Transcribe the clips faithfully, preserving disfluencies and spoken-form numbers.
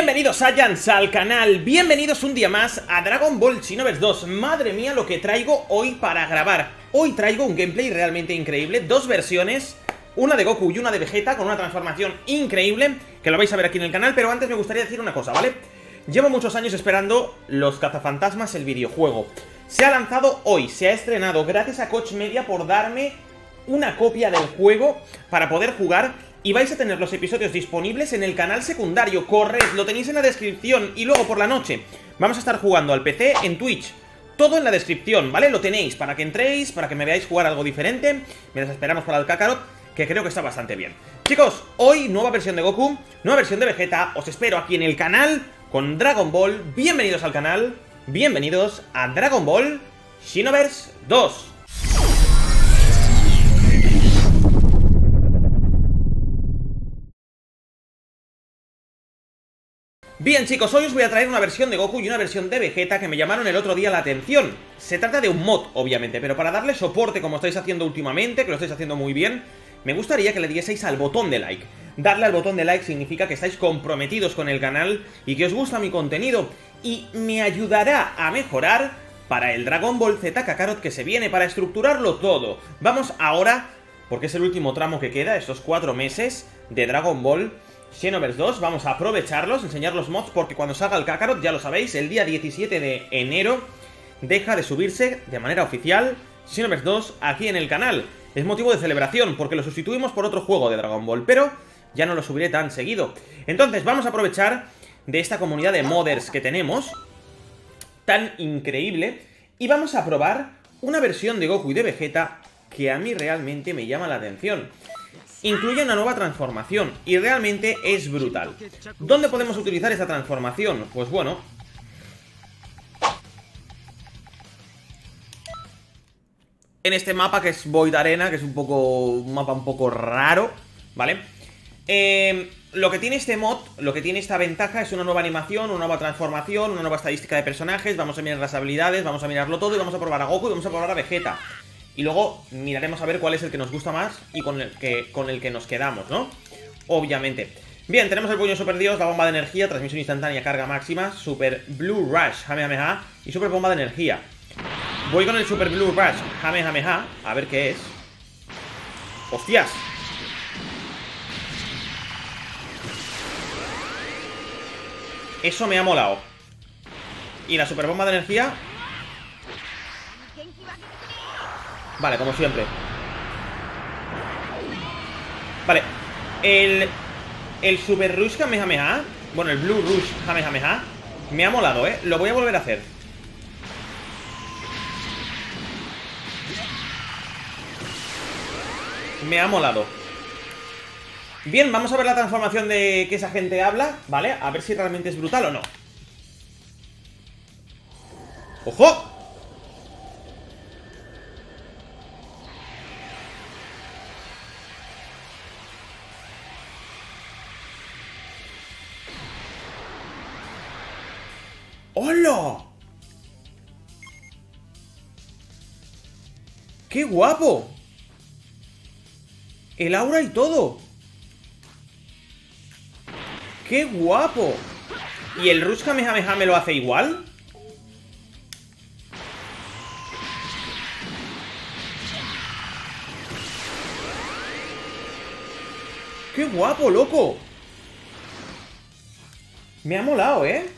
Bienvenidos Saiyans al canal, bienvenidos un día más a Dragon Ball Xenoverse dos. Madre mía lo que traigo hoy para grabar. Hoy traigo un gameplay realmente increíble, dos versiones, una de Goku y una de Vegeta, con una transformación increíble, que lo vais a ver aquí en el canal. Pero antes me gustaría decir una cosa, ¿vale? Llevo muchos años esperando Los Cazafantasmas, el videojuego. Se ha lanzado hoy, se ha estrenado, gracias a Koch Media por darme una copia del juego para poder jugar. Y vais a tener los episodios disponibles en el canal secundario. Corred, lo tenéis en la descripción. Y luego por la noche vamos a estar jugando al P C en Twitch. Todo en la descripción, ¿vale? Lo tenéis para que entréis, para que me veáis jugar algo diferente. Mientras esperamos para el Kakarot, que creo que está bastante bien. Chicos, hoy nueva versión de Goku, nueva versión de Vegeta. Os espero aquí en el canal con Dragon Ball. Bienvenidos al canal, bienvenidos a Dragon Ball Xenoverse dos. Bien chicos, hoy os voy a traer una versión de Goku y una versión de Vegeta que me llamaron el otro día la atención. Se trata de un mod, obviamente, pero para darle soporte como estáis haciendo últimamente, que lo estáis haciendo muy bien, me gustaría que le dieseis al botón de like. Darle al botón de like significa que estáis comprometidos con el canal y que os gusta mi contenido, y me ayudará a mejorar para el Dragon Ball Z Kakarot que se viene, para estructurarlo todo. Vamos ahora, porque es el último tramo que queda, estos cuatro meses de Dragon Ball Xenoverse dos, vamos a aprovecharlos, enseñar los mods, porque cuando salga el Kakarot, ya lo sabéis, el día diecisiete de enero deja de subirse de manera oficial Xenoverse dos aquí en el canal. Es motivo de celebración, porque lo sustituimos por otro juego de Dragon Ball, pero ya no lo subiré tan seguido. Entonces vamos a aprovechar de esta comunidad de modders que tenemos, tan increíble, y vamos a probar una versión de Goku y de Vegeta que a mí realmente me llama la atención. Incluye una nueva transformación y realmente es brutal. ¿Dónde podemos utilizar esta transformación? Pues bueno, en este mapa que es Void Arena, que es un poco un mapa un poco raro, ¿vale? Eh, lo que tiene este mod, lo que tiene esta ventaja es una nueva animación, una nueva transformación, una nueva estadística de personajes. Vamos a mirar las habilidades, vamos a mirarlo todo y vamos a probar a Goku y vamos a probar a Vegeta. Y luego miraremos a ver cuál es el que nos gusta más y con el que, con el que nos quedamos, ¿no? Obviamente. Bien, tenemos el puño Super Dios, la bomba de energía, transmisión instantánea, carga máxima, Super Blue Rush, Jamejameja y Super Bomba de energía. Voy con el Super Blue Rush, Jamejameja, a ver qué es. ¡Hostias! Eso me ha molado. Y la Super Bomba de energía... Vale, como siempre. Vale. El... El Super Rush Kamehameha, bueno, el Blue Rush Kamehameha, me ha molado, ¿eh? Lo voy a volver a hacer. Me ha molado. Bien, vamos a ver la transformación de que esa gente habla, ¿vale? A ver si realmente es brutal o no. ¡Ojo! ¡Hola! ¡Qué guapo! El aura y todo. ¡Qué guapo! ¿Y el Rush Kamehameha me lo hace igual? ¡Qué guapo, loco! Me ha molado, ¿eh?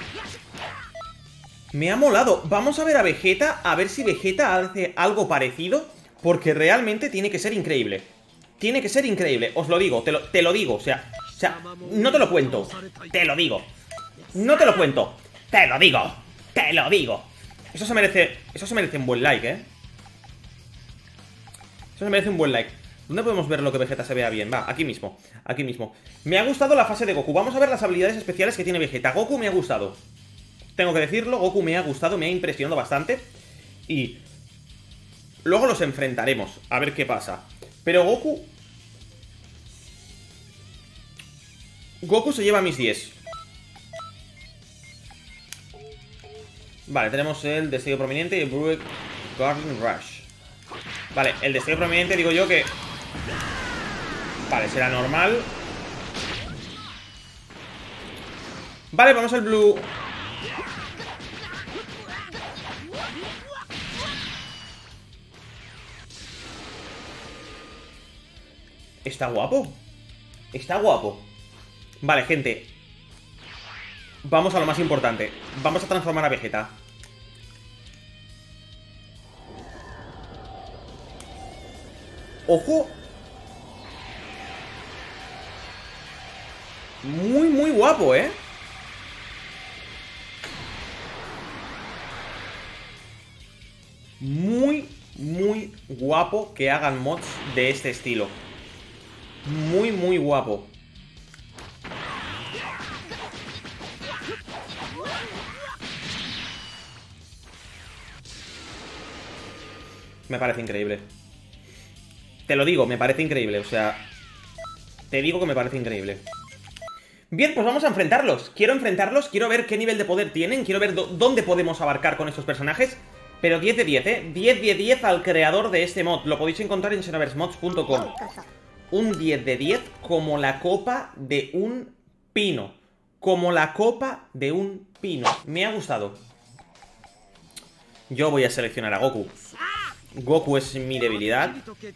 Me ha molado. Vamos a ver a Vegeta, a ver si Vegeta hace algo parecido, porque realmente tiene que ser increíble. Tiene que ser increíble, os lo digo, te lo, te lo digo, o sea, o sea, no te lo cuento, te lo digo. No te lo cuento, te lo digo, te lo digo. Eso se merece, eso se merece un buen like, ¿eh? Eso se merece un buen like. ¿Dónde podemos ver lo que Vegeta se vea bien? Va, aquí mismo, aquí mismo. Me ha gustado la fase de Goku, vamos a ver las habilidades especiales que tiene Vegeta. Goku me ha gustado. Tengo que decirlo, Goku me ha gustado, me ha impresionado bastante. Y luego los enfrentaremos, a ver qué pasa. Pero Goku... Goku se lleva mis diez. Vale, tenemos el destello prominente y el Blue Garden Rush. Vale, el destello prominente digo yo que... Vale, será normal. Vale, vamos al blue. Está guapo. Está guapo. Vale, gente. Vamos a lo más importante. Vamos a transformar a Vegeta. ¡Ojo! Muy, muy guapo, ¿eh? Muy, muy guapo que hagan mods de este estilo. Muy, muy guapo. Me parece increíble. Te lo digo, me parece increíble, o sea... Te digo que me parece increíble. Bien, pues vamos a enfrentarlos. Quiero enfrentarlos, quiero ver qué nivel de poder tienen. Quiero ver dónde podemos abarcar con estos personajes. Pero diez de diez, ¿eh? diez de diez al creador de este mod. Lo podéis encontrar en xenoverse mods punto com. Un diez de diez como la copa de un pino. Como la copa de un pino. Me ha gustado. Yo voy a seleccionar a Goku. Goku es mi debilidad.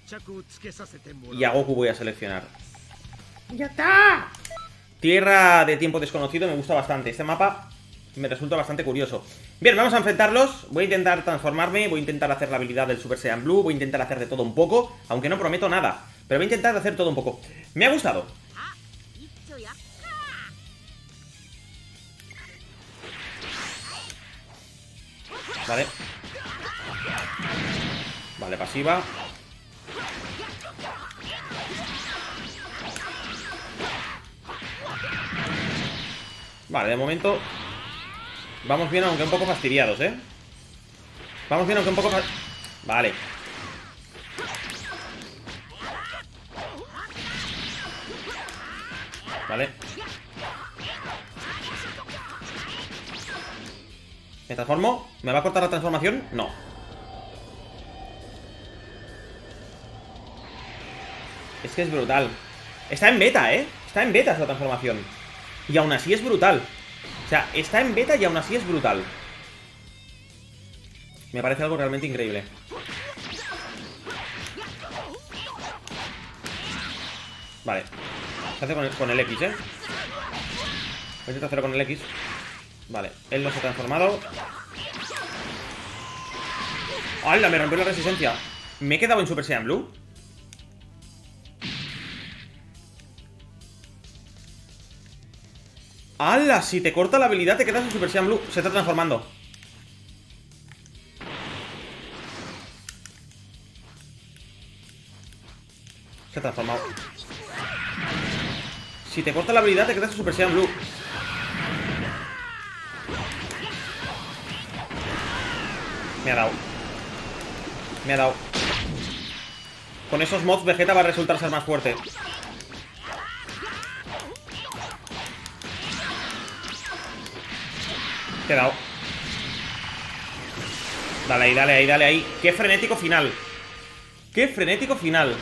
Y a Goku voy a seleccionar. ¡Ya está! Tierra de tiempo desconocido me gusta bastante. Este mapa me resulta bastante curioso. Bien, vamos a enfrentarlos. Voy a intentar transformarme. Voy a intentar hacer la habilidad del Super Saiyan Blue. Voy a intentar hacer de todo un poco. Aunque no prometo nada. Pero voy a intentar hacer todo un poco. Me ha gustado. Vale. Vale, pasiva. Vale, de momento vamos bien, aunque un poco fastidiados, ¿eh? Vamos bien, aunque un poco fa... Vale. Vale. ¿Me transformo? ¿Me va a cortar la transformación? No. Es que es brutal. Está en beta, ¿eh? Está en beta esa transformación. Y aún así es brutal. O sea, está en beta y aún así es brutal. Me parece algo realmente increíble. Vale. Se hace con el, con el X, ¿eh? Voy a intentar hacerlo con el X. Vale, él no se ha transformado. ¡Hala! Me rompió la resistencia. ¿Me he quedado en Super Saiyan Blue? ¡Hala! Si te corta la habilidad te quedas en Super Saiyan Blue. Se está transformando. Se ha transformado. Si te corta la habilidad te quedas en Super Saiyan Blue. Me ha dado. Me ha dado. Con esos mods Vegeta va a resultar ser más fuerte. Te he dado. Dale ahí, dale ahí, dale ahí. Qué frenético final. Qué frenético final.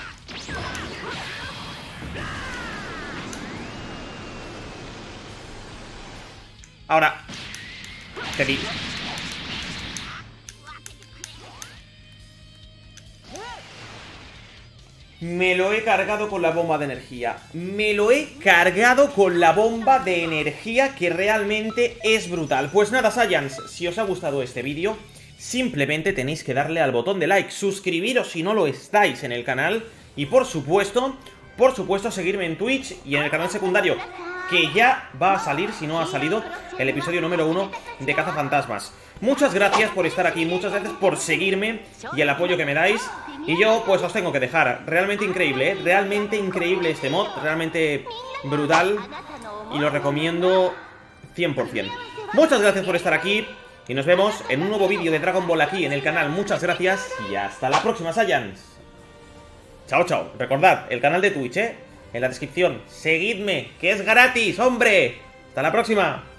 Ahora. Te di. Me lo he cargado con la bomba de energía. Me lo he cargado con la bomba de energía, que realmente es brutal. Pues nada, Saiyans, si os ha gustado este vídeo, simplemente tenéis que darle al botón de like, suscribiros si no lo estáis en el canal, y por supuesto, por supuesto seguirme en Twitch y en el canal secundario, que ya va a salir, si no ha salido, el episodio número uno de Cazafantasmas. Muchas gracias por estar aquí, muchas gracias por seguirme y el apoyo que me dais. Y yo, pues os tengo que dejar. Realmente increíble, ¿eh? Realmente increíble este mod, realmente brutal. Y lo recomiendo cien por cien. Muchas gracias por estar aquí y nos vemos en un nuevo vídeo de Dragon Ball aquí en el canal. Muchas gracias y hasta la próxima, Saiyans. Chao, chao. Recordad, el canal de Twitch, ¿eh? En la descripción. Seguidme, que es gratis, hombre. Hasta la próxima.